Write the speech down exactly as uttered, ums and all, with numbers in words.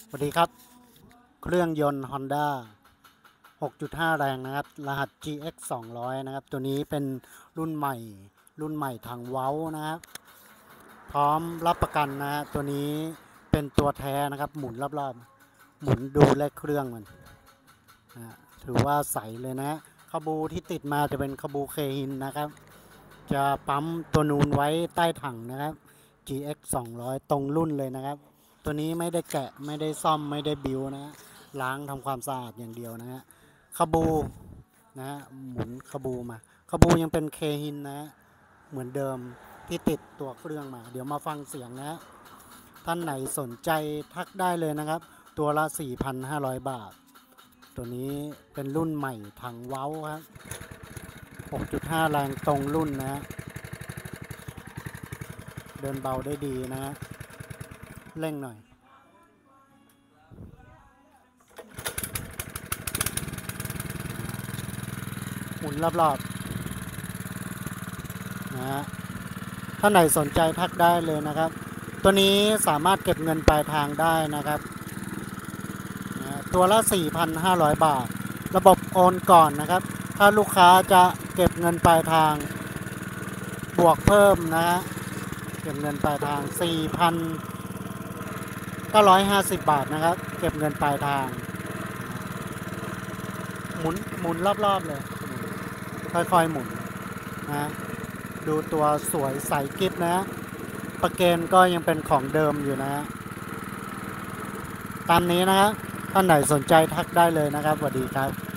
สวัสดีครับเครื่องยนต์ Honda หกจุดห้า แรงนะครับรหัส จี เอ็กซ์ สองร้อย นะครับตัวนี้เป็นรุ่นใหม่รุ่นใหม่ทางเว้านะครับพร้อมรับประกันนะฮะตัวนี้เป็นตัวแท้นะครับหมุนรอบๆหมุนดูเลขเครื่องมันนะถือว่าใสเลยนะขบูที่ติดมาจะเป็นขบูเคฮินนะครับจะปั๊มตัวนูนไว้ใต้ถังนะครับ จี เอ็กซ์ สองร้อย ตรงรุ่นเลยนะครับตัวนี้ไม่ได้แกะไม่ได้ซ่อมไม่ได้บิวนะล้างทำความสะอาดอย่างเดียวนะฮะขบูนะฮะหมุนขบูมาขบูยังเป็นเคฮินนะเหมือนเดิมที่ติดตัวเครื่องมาเดี๋ยวมาฟังเสียงนะท่านไหนสนใจทักได้เลยนะครับตัวละ สี่พันห้าร้อย บาทตัวนี้เป็นรุ่นใหม่ถังเว้าครับ หกจุดห้า แรงตรงรุ่นนะเดินเบาได้ดีนะเร่งหน่อยหมุนรอบๆนะฮะถ้าไหนสนใจทักได้เลยนะครับตัวนี้สามารถเก็บเงินปลายทางได้นะครับนะตัวละ สี่พันห้าร้อย บาทระบบโอนก่อนนะครับถ้าลูกค้าจะเก็บเงินปลายทางบวกเพิ่มนะฮะเก็บเงินปลายทาง สี่พันเก้าร้อยห้าสิบ บาทนะครับเก็บเงินปลายทางหมุนหมุนรอบๆเลยค่อยๆหมุนนะดูตัวสวยใสกิ๊บนะประเกนก็ยังเป็นของเดิมอยู่นะตามนี้นะครับท่านไหนสนใจทักได้เลยนะครับสวัสดีครับ